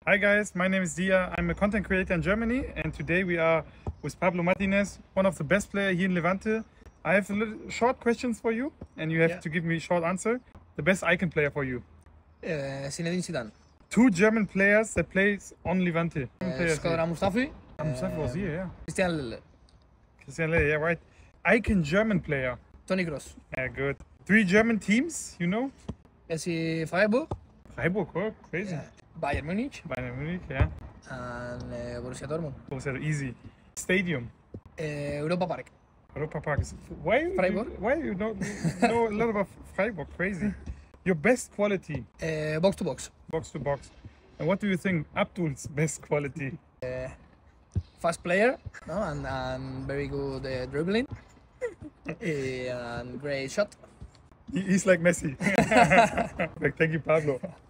Hi guys, my name is Dia. I'm a content creator in Germany, and today we are with Pablo Martinez, one of the best players here in Levante. I have a little short questions for you, and you have to give me a short answer. The best icon player for you. Zinedine Zidane. Two German players that plays on Levante. Shkodran Mustafi. Mustafi was here, yeah. Christian Lille. Christian Lille, yeah, right. Icon German player. Toni Kroos. Yeah, good. Three German teams, you know? SC Freiburg. Freiburg, oh, crazy. Bayern Munich. Bayern Munich, yeah. And Borussia Dortmund. Also easy. Stadium. Europa Park. Europa Park. Why? Freiburg. Why you don't know a lot about Freiburg? Crazy. Your best quality. Box to box. Box to box. And what do you think Abdul's best quality? Fast player, no, and very good dribbling. And great shot. He's like Messi. Thank you, Pablo.